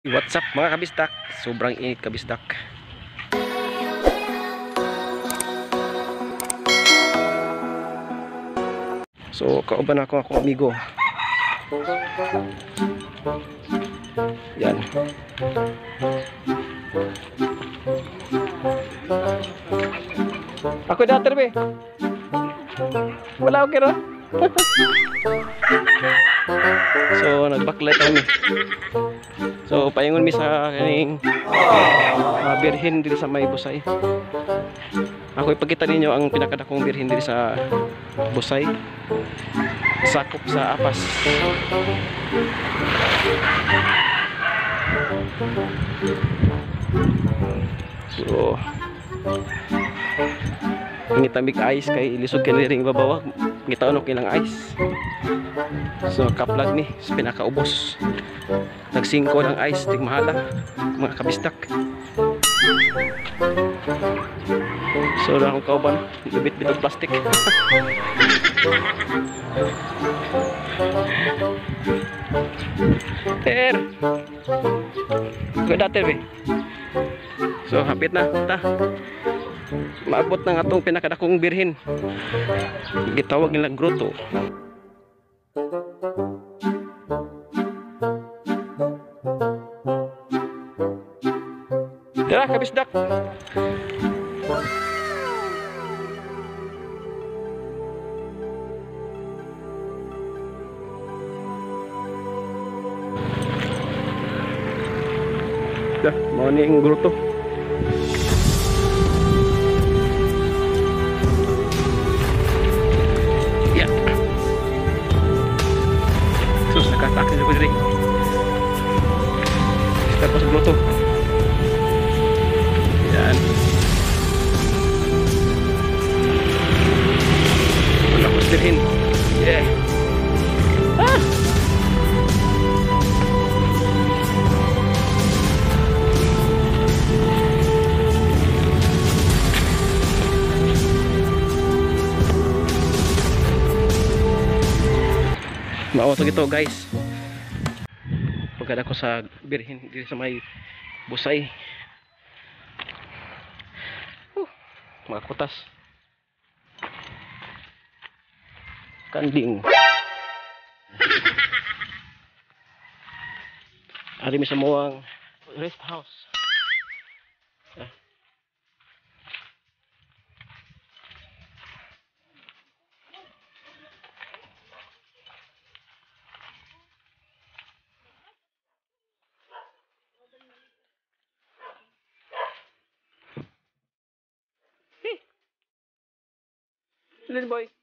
What's up mga kabistak? Sobrang init kabistak. So kauban ako akong amigo. Yan. Ako dater be. Wala okay ra. So nagbaklight kami. So paingon mi sa kaning birhen diri sa may Busay. Ako ipakita ninyo ang pinakadakong birhen diri sa Busay. Sakop sa Apas. So ngitamig ice kay ilisod kay ring babawa ngitaon og ilang ice. So kaplag ni sa pinakaubos. Nagsingko ng ice tigmahala mga kabistak. So na akong kauban bit-bit og plastic. Ter. Ganda ter be. So hapit na ta. Maabot ng atong pinakadakong birhen. Gitawag nila grotto. Tara kabisdak. Dah, mau ni ang grotto. Ya. Sus, nakatakin sa diri. Tapos grotto. Yan. Wala ko stirhin. Yeah. Ah! Maoto gito guys. Pagkada ko sa birhen dito sa may Busay. Mga kutas. Kanding. Ari mi sa muang rest house. Little boy.